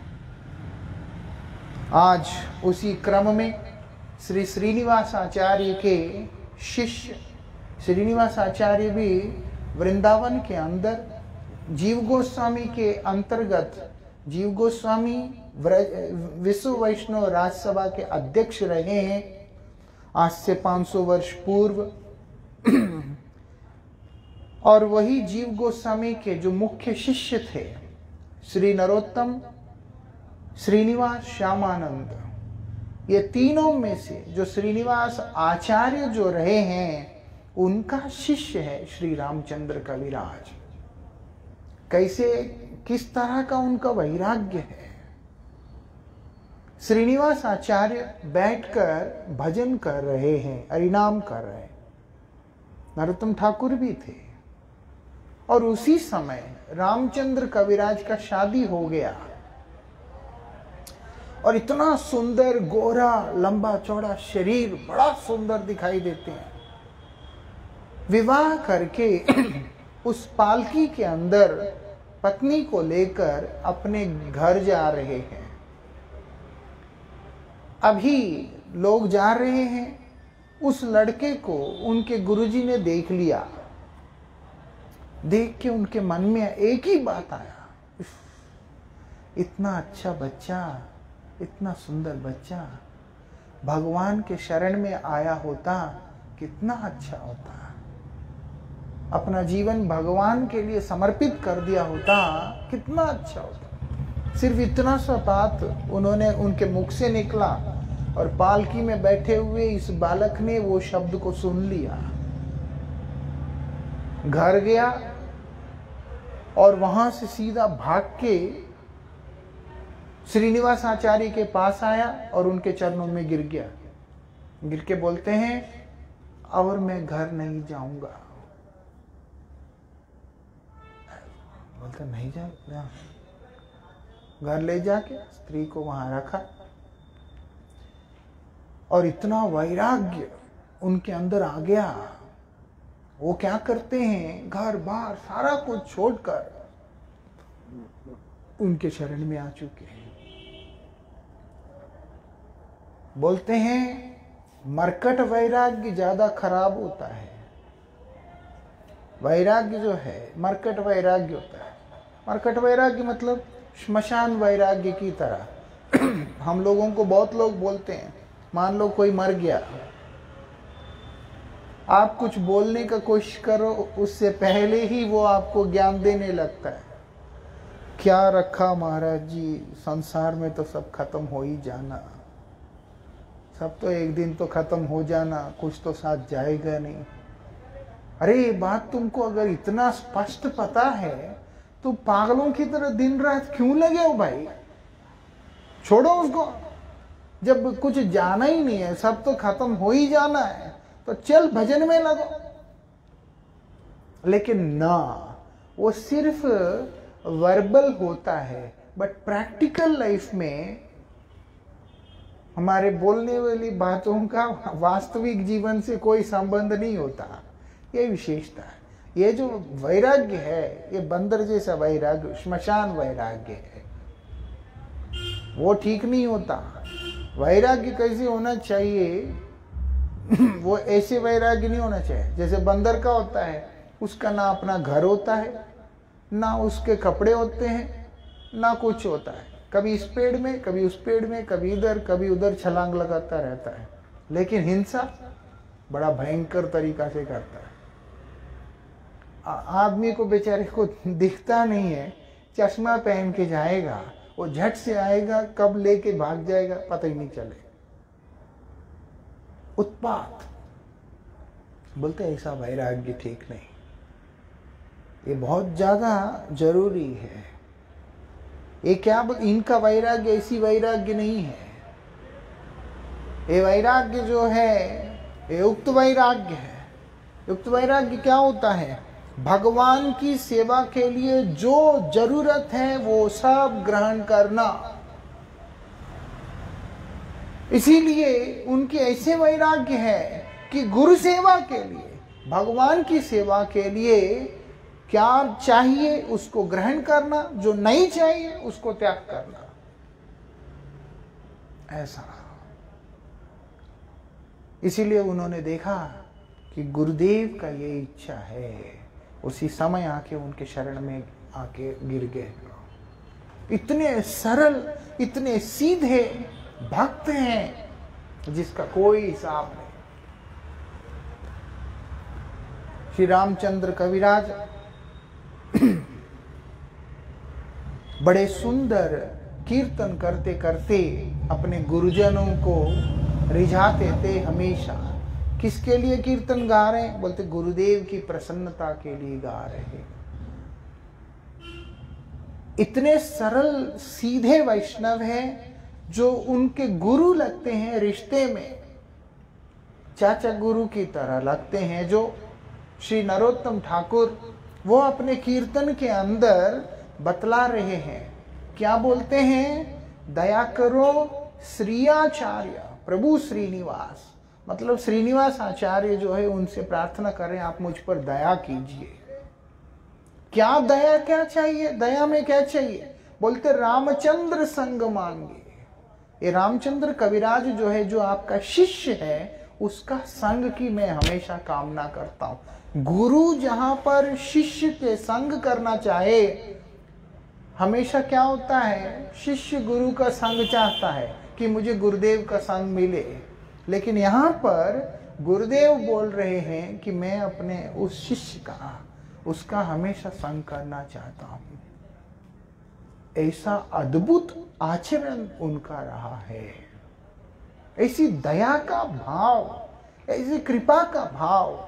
आज उसी क्रम में श्री श्रीनिवास आचार्य के शिष्य श्रीनिवास आचार्य भी वृंदावन के अंदर जीव गोस्वामी के अंतर्गत, जीव गोस्वामी विश्व वैष्णव राजसभा के अध्यक्ष रहे हैं आज से पाँच सौ वर्ष पूर्व। और वही जीव गोस्वामी के जो मुख्य शिष्य थे, श्री नरोत्तम, श्रीनिवास, श्यामानंद, ये तीनों में से जो श्रीनिवास आचार्य जो रहे हैं उनका शिष्य है श्री रामचंद्र कविराज। कैसे, किस तरह का उनका वैराग्य है। श्रीनिवास आचार्य बैठकर भजन कर रहे हैं, हरिनाम कर रहे हैं। नरोत्तम ठाकुर भी थे। और उसी समय रामचंद्र कविराज का शादी हो गया और इतना सुंदर, गोरा, लंबा चौड़ा शरीर, बड़ा सुंदर दिखाई देते हैं। विवाह करके उस पालकी के अंदर पत्नी को लेकर अपने घर जा रहे हैं। अभी लोग जा रहे हैं, उस लड़के को उनके गुरुजी ने देख लिया। देख के उनके मन में एक ही बात आया, इतना अच्छा बच्चा, इतना सुंदर बच्चा भगवान के शरण में आया होता कितना अच्छा होता, अपना जीवन भगवान के लिए समर्पित कर दिया होता कितना अच्छा होता। सिर्फ इतना सा बात उन्होंने उनके मुख से निकला और पालकी में बैठे हुए इस बालक ने वो शब्द को सुन लिया। घर गया और वहां से सीधा भाग के श्रीनिवास आचार्य के पास आया और उनके चरणों में गिर गया। गिर के बोलते हैं, और मैं घर नहीं जाऊंगा। बोलते नहीं जाए, घर ले जाके स्त्री को वहां रखा और इतना वैराग्य उनके अंदर आ गया। वो क्या करते हैं, घर बार सारा कुछ छोड़कर उनके शरण में आ चुके हैं। बोलते हैं मरकट वैराग्य ज्यादा खराब होता है। वैराग्य जो है मरकट वैराग्य होता है। मरकट वैराग्य मतलब श्मशान वैराग्य की तरह। हम लोगों को बहुत लोग बोलते हैं, मान लो कोई मर गया, आप कुछ बोलने का कोशिश करो, उससे पहले ही वो आपको ज्ञान देने लगता है। क्या रखा महाराज जी, संसार में तो सब खत्म हो ही जाना, सब तो एक दिन तो खत्म हो जाना, कुछ तो साथ जाएगा नहीं। अरे ये बात तुमको अगर इतना स्पष्ट पता है तो पागलों की तरह दिन रात क्यों लगे हो भाई, छोड़ो उसको। जब कुछ जाना ही नहीं है, सब तो खत्म हो ही जाना है, तो चल भजन में लगो। लेकिन ना, वो सिर्फ वर्बल होता है, बट प्रैक्टिकल लाइफ में हमारे बोलने वाली बातों का वास्तविक जीवन से कोई संबंध नहीं होता। ये विशेषता है। ये जो वैराग्य है, ये बंदर जैसा वैराग्य, श्मशान वैराग्य है, वो ठीक नहीं होता। वैराग्य कैसे होना चाहिए, वो ऐसे वैराग्य नहीं होना चाहिए जैसे बंदर का होता है। उसका ना अपना घर होता है, ना उसके कपड़े होते हैं, ना कुछ होता है। कभी इस पेड़ में, कभी उस पेड़ में, कभी इधर कभी उधर छलांग लगाता रहता है। लेकिन हिंसा बड़ा भयंकर तरीका से करता है। आदमी को बेचारे को दिखता नहीं है, चश्मा पहन के जाएगा, वो झट से आएगा, कब लेके भाग जाएगा पता ही नहीं चले। उत्पात, बोलते ऐसा वैराग्य ठीक नहीं। ये बहुत ज्यादा जरूरी है। ये क्या, इनका वैराग्य ऐसी वैराग्य नहीं है। ये वैराग्य जो है ये युक्त वैराग्य है। युक्त वैराग्य क्या होता है, भगवान की सेवा के लिए जो जरूरत है वो सब ग्रहण करना। इसीलिए उनके ऐसे वैराग्य है कि गुरु सेवा के लिए, भगवान की सेवा के लिए क्या चाहिए उसको ग्रहण करना, जो नहीं चाहिए उसको त्याग करना। ऐसा इसीलिए उन्होंने देखा कि गुरुदेव का ये इच्छा है, उसी समय आके उनके शरण में आके गिर गए। इतने सरल, इतने सीधे भक्त हैं जिसका कोई हिसाब नहीं। श्री रामचंद्र कविराज बड़े सुंदर कीर्तन करते करते अपने गुरुजनों को रिझाते थे हमेशा। किसके लिए कीर्तन गा रहे हैं, बोलते गुरुदेव की प्रसन्नता के लिए गा रहे हैं। इतने सरल सीधे वैष्णव हैं जो उनके गुरु लगते हैं, रिश्ते में चाचा गुरु की तरह लगते हैं। जो श्री नरोत्तम ठाकुर, वो अपने कीर्तन के अंदर बतला रहे हैं। क्या बोलते हैं, दया करो श्रीयाचार्य प्रभु श्रीनिवास, मतलब श्रीनिवास आचार्य जो है उनसे प्रार्थना करें, आप मुझ पर दया कीजिए। क्या दया, क्या चाहिए? दया में क्या चाहिए? बोलते रामचंद्र संग मांगे। ये रामचंद्र कविराज जो है, जो आपका शिष्य है, उसका संग की मैं हमेशा कामना करता हूं। गुरु जहां पर शिष्य के संग करना चाहे, हमेशा क्या होता है, शिष्य गुरु का संग चाहता है कि मुझे गुरुदेव का संग मिले। लेकिन यहां पर गुरुदेव बोल रहे हैं कि मैं अपने उस शिष्य का, उसका हमेशा संग करना चाहता हूं। ऐसा अद्भुत आचरण उनका रहा है, ऐसी दया का भाव, ऐसी कृपा का भाव।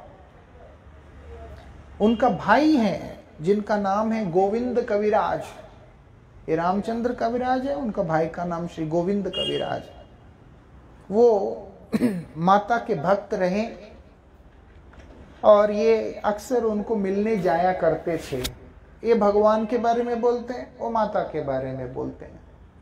उनका भाई है जिनका नाम है गोविंद कविराज। ये रामचंद्र कविराज है, उनका भाई का नाम श्री गोविंद कविराज। वो माता के भक्त रहे और ये अक्सर उनको मिलने जाया करते थे। ये भगवान के बारे में बोलते हैं, वो माता के बारे में बोलते हैं।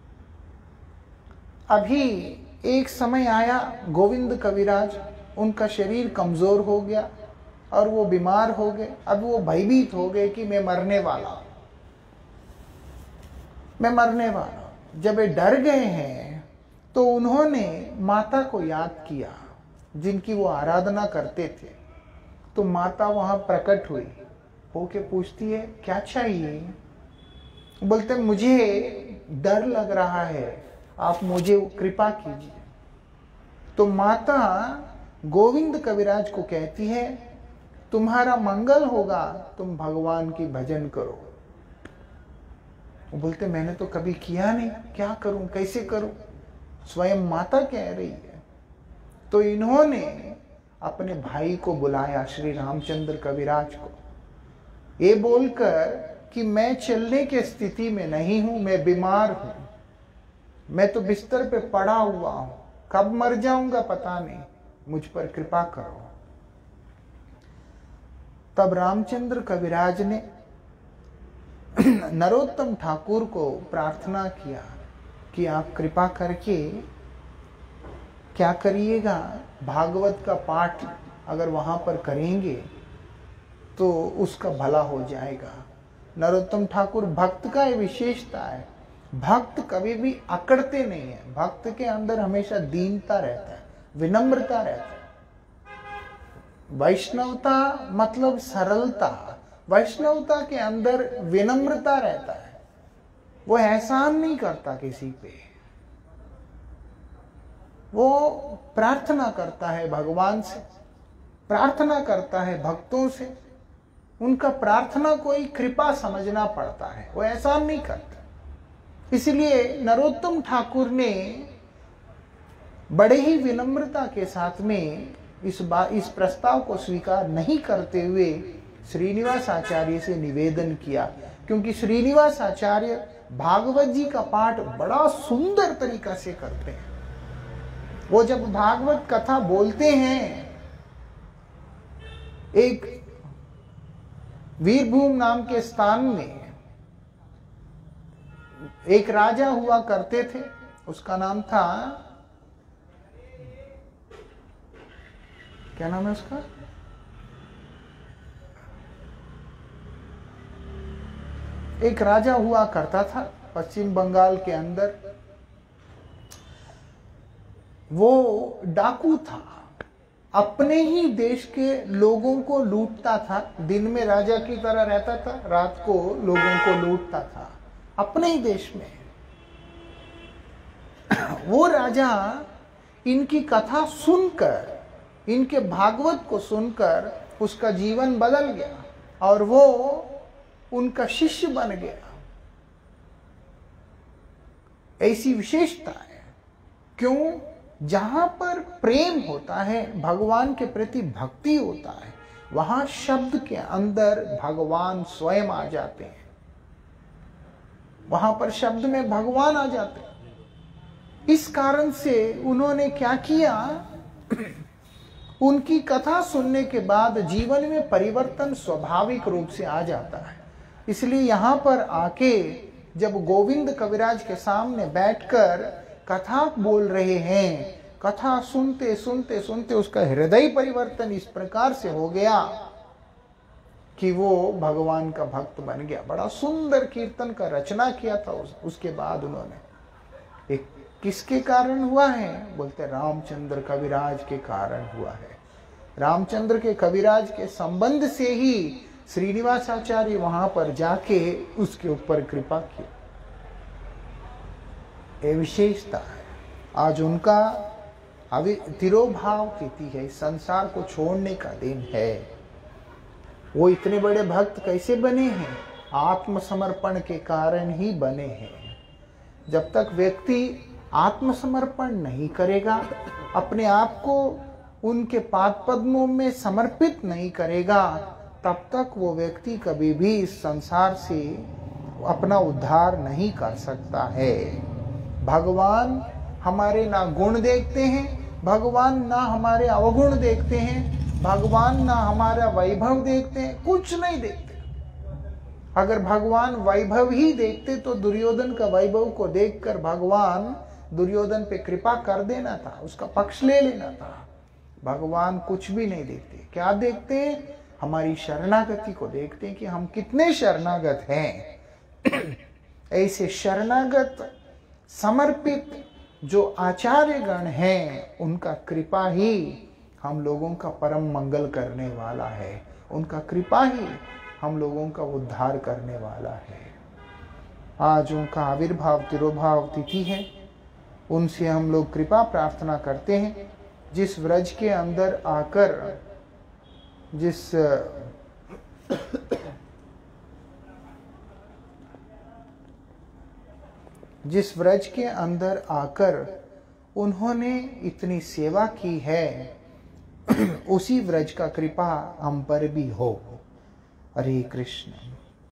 अभी एक समय आया, गोविंद कविराज, उनका शरीर कमजोर हो गया और वो बीमार हो गए। अब वो भयभीत हो गए कि मैं मरने वाला हूं, मैं मरने वाला हूं। जब ये डर गए हैं तो उन्होंने माता को याद किया जिनकी वो आराधना करते थे। तो माता वहां प्रकट हुई, होके पूछती है क्या चाहिए? बोलते मुझे डर लग रहा है, आप मुझे कृपा कीजिए। तो माता गोविंद कविराज को कहती है तुम्हारा मंगल होगा, तुम भगवान की भजन करो। वो बोलते मैंने तो कभी किया नहीं, क्या करूं, कैसे करूं? स्वयं माता कह रही है। तो इन्होंने अपने भाई को बुलाया, श्री रामचंद्र कविराज को, ये बोलकर कि मैं चलने की स्थिति में नहीं हूं, मैं बीमार हूं, मैं तो बिस्तर पे पड़ा हुआ हूं, कब मर जाऊंगा पता नहीं, मुझ पर कृपा करो। तब रामचंद्र कविराज ने नरोत्तम ठाकुर को प्रार्थना किया कि आप कृपा करके क्या करिएगा, भागवत का पाठ अगर वहां पर करेंगे तो उसका भला हो जाएगा। नरोत्तम ठाकुर भक्त का ये विशेषता है, भक्त कभी भी अकड़ते नहीं है, भक्त के अंदर हमेशा दीनता रहता है, विनम्रता रहता है। वैष्णवता मतलब सरलता, वैष्णवता के अंदर विनम्रता रहता है। वो एहसान नहीं करता किसी पे, वो प्रार्थना करता है भगवान से, प्रार्थना करता है भक्तों से। उनका प्रार्थना कोई कृपा समझना पड़ता है, वो एहसान नहीं करता। इसलिए नरोत्तम ठाकुर ने बड़े ही विनम्रता के साथ में इस बात इस प्रस्ताव को स्वीकार नहीं करते हुए श्रीनिवास आचार्य से निवेदन किया, क्योंकि श्रीनिवास आचार्य भागवत जी का पाठ बड़ा सुंदर तरीका से करते हैं। वो जब भागवत कथा बोलते हैं, एक वीरभूम नाम के स्थान में एक राजा हुआ करते थे, उसका नाम था, क्या नाम है उसका, एक राजा हुआ करता था पश्चिम बंगाल के अंदर। वो डाकू था, अपने ही देश के लोगों को लूटता था। दिन में राजा की तरह रहता था, रात को लोगों को लूटता था अपने ही देश में। वो राजा इनकी कथा सुनकर, इनके भागवत को सुनकर उसका जीवन बदल गया और वो उनका शिष्य बन गया। ऐसी विशेषता है। क्यों? जहां पर प्रेम होता है, भगवान के प्रति भक्ति होता है, वहां शब्द के अंदर भगवान स्वयं आ जाते हैं, वहां पर शब्द में भगवान आ जाते हैं। इस कारण से उन्होंने क्या किया, उनकी कथा सुनने के बाद जीवन में परिवर्तन स्वाभाविक रूप से आ जाता है। इसलिए यहां पर आके जब गोविंद कविराज के सामने बैठकर कथा बोल रहे हैं, कथा सुनते सुनते सुनते उसका हृदय परिवर्तन इस प्रकार से हो गया कि वो भगवान का भक्त बन गया। बड़ा सुंदर कीर्तन का रचना किया था उस, उसके बाद उन्होंने। एक किसके कारण हुआ है? बोलते रामचंद्र कविराज के कारण हुआ है। रामचंद्र के कविराज के संबंध से ही श्रीनिवासाचार्य वहां पर जाके उसके ऊपर कृपा की। ये विशेषता है। आज उनका अभी तिरोभाव तिथि है, संसार को छोड़ने का दिन है। वो इतने बड़े भक्त कैसे बने हैं? आत्मसमर्पण के कारण ही बने हैं। जब तक व्यक्ति आत्मसमर्पण नहीं करेगा, अपने आप को उनके पाद पद्मों में समर्पित नहीं करेगा, तब तक वो व्यक्ति कभी भी इस संसार से अपना उद्धार नहीं कर सकता है। भगवान हमारे ना गुण देखते हैं, भगवान ना हमारे अवगुण देखते हैं, भगवान ना हमारा वैभव देखते हैं, कुछ नहीं देखते। अगर भगवान वैभव ही देखते तो दुर्योधन का वैभव को देखकर भगवान दुर्योधन पे कृपा कर देना था, उसका पक्ष ले लेना था। भगवान कुछ भी नहीं देखते। क्या देखते हैं? हमारी शरणागति को देखते हैं कि हम कितने शरणागत हैं। ऐसे शरणागत समर्पित जो आचार्य गण हैं, उनका कृपा ही हम लोगों का परम मंगल करने वाला है। उनका कृपा ही हम लोगों का उद्धार करने वाला है। आज उनका आविर्भाव तिरोभाव तिथि है। उनसे हम लोग कृपा प्रार्थना करते हैं। जिस व्रज के अंदर आकर जिस जिस व्रज के अंदर आकर उन्होंने इतनी सेवा की है, उसी व्रज का कृपा हम पर भी हो। हरे कृष्ण।